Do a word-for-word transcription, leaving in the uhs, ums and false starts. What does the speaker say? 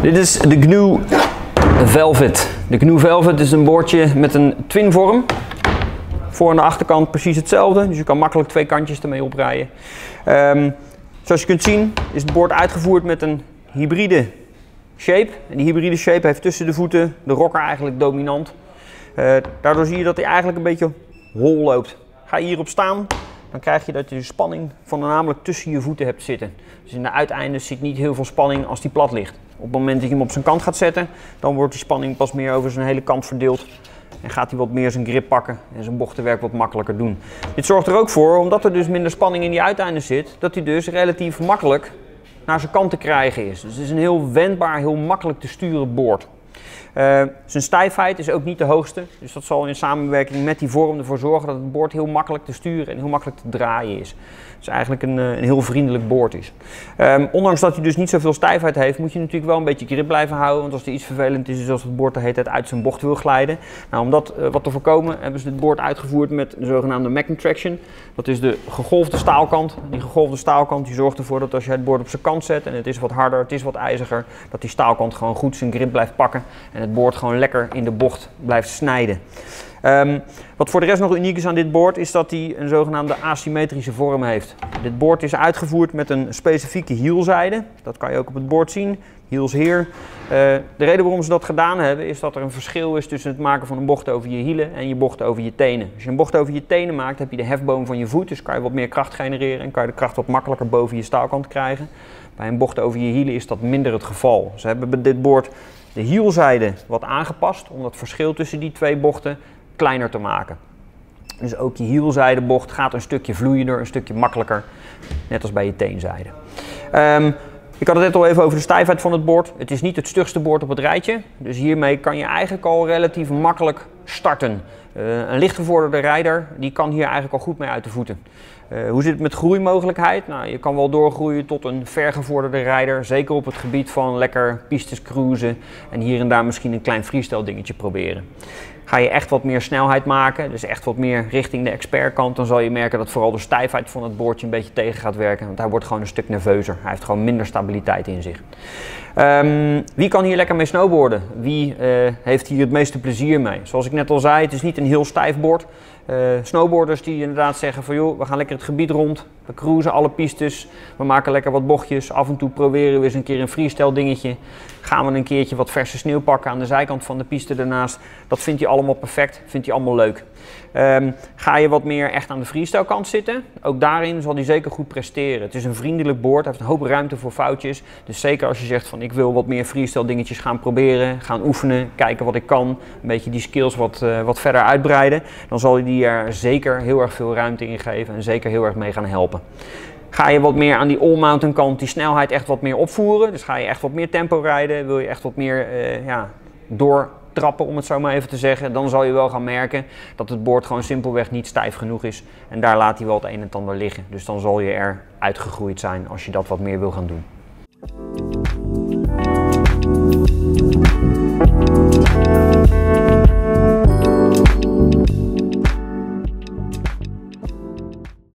Dit is de G N U Velvet. De G N U Velvet is een boordje met een twinvorm. Voor- en de achterkant precies hetzelfde, dus je kan makkelijk twee kantjes ermee oprijden. Um, zoals je kunt zien is het boord uitgevoerd met een hybride shape. En die hybride shape heeft tussen de voeten de rocker eigenlijk dominant. Uh, daardoor zie je dat hij eigenlijk een beetje hol loopt. Ga je hierop staan, dan krijg je dat je de spanning van namelijk tussen je voeten hebt zitten. Dus in de uiteindes zit niet heel veel spanning als die plat ligt. Op het moment dat je hem op zijn kant gaat zetten, dan wordt die spanning pas meer over zijn hele kant verdeeld. En gaat hij wat meer zijn grip pakken en zijn bochtenwerk wat makkelijker doen. Dit zorgt er ook voor, omdat er dus minder spanning in die uiteindes zit, dat hij dus relatief makkelijk naar zijn kant te krijgen is. Dus het is een heel wendbaar, heel makkelijk te sturen boord. Uh, zijn stijfheid is ook niet de hoogste, dus dat zal in samenwerking met die vorm ervoor zorgen dat het boord heel makkelijk te sturen en heel makkelijk te draaien is. Dus eigenlijk een, een heel vriendelijk boord is. Um, ondanks dat hij dus niet zoveel stijfheid heeft, moet je natuurlijk wel een beetje grip blijven houden. Want als er iets vervelend is, is als het boord de hele tijd uit zijn bocht wil glijden. Nou, om dat uh, wat te voorkomen, hebben ze dit boord uitgevoerd met de zogenaamde Magnum Traction. Dat is de gegolfde staalkant. Die gegolfde staalkant die zorgt ervoor dat als je het boord op zijn kant zet en het is wat harder, het is wat ijziger, dat die staalkant gewoon goed zijn grip blijft pakken en het boord gewoon lekker in de bocht blijft snijden. Um, wat voor de rest nog uniek is aan dit boord is dat hij een zogenaamde asymmetrische vorm heeft. Dit boord is uitgevoerd met een specifieke hielzijde. Dat kan je ook op het boord zien. Hiels hier. Uh, de reden waarom ze dat gedaan hebben is dat er een verschil is tussen het maken van een bocht over je hielen en je bocht over je tenen. Als je een bocht over je tenen maakt, heb je de hefboom van je voet, dus kan je wat meer kracht genereren en kan je de kracht wat makkelijker boven je staalkant krijgen. Bij een bocht over je hielen is dat minder het geval. Ze hebben bij dit boord de hielzijde wat aangepast om dat verschil tussen die twee bochten kleiner te maken. Dus ook je hielzijdebocht gaat een stukje vloeiender, een stukje makkelijker, net als bij je teenzijde. Um, ik had het net al even over de stijfheid van het boord. Het is niet het stugste boord op het rijtje, dus hiermee kan je eigenlijk al relatief makkelijk starten. Uh, een lichtgevorderde rijder die kan hier eigenlijk al goed mee uit de voeten. Uh, hoe zit het met groeimogelijkheid? Nou, je kan wel doorgroeien tot een vergevorderde rijder, zeker op het gebied van lekker pistes cruisen en hier en daar misschien een klein freestyle dingetje proberen. Ga je echt wat meer snelheid maken, dus echt wat meer richting de expertkant, dan zal je merken dat vooral de stijfheid van het boordje een beetje tegen gaat werken. Want hij wordt gewoon een stuk nerveuzer. Hij heeft gewoon minder stabiliteit in zich. Um, wie kan hier lekker mee snowboarden? Wie uh, heeft hier het meeste plezier mee? Zoals ik net al zei, het is niet een heel stijf boord. Uh, snowboarders die inderdaad zeggen van joh, we gaan lekker het gebied rond, we cruisen alle pistes, we maken lekker wat bochtjes, af en toe proberen we eens een keer een freestyle dingetje, gaan we een keertje wat verse sneeuw pakken aan de zijkant van de piste ernaast. Dat vindt hij allemaal perfect, vindt hij allemaal leuk. Um, ga je wat meer echt aan de freestyle kant zitten, ook daarin zal hij zeker goed presteren. Het is een vriendelijk boord, hij heeft een hoop ruimte voor foutjes, dus zeker als je zegt van ik wil wat meer freestyle dingetjes gaan proberen, gaan oefenen, kijken wat ik kan, een beetje die skills wat, uh, wat verder uitbreiden, dan zal hij die er zeker heel erg veel ruimte in geven en zeker heel erg mee gaan helpen. Ga je wat meer aan die all-mountain kant die snelheid echt wat meer opvoeren, dus ga je echt wat meer tempo rijden, wil je echt wat meer uh, ja, doortrappen om het zo maar even te zeggen, dan zal je wel gaan merken dat het boord gewoon simpelweg niet stijf genoeg is en daar laat hij wel het een en ander liggen. Dus dan zal je er uitgegroeid zijn als je dat wat meer wil gaan doen.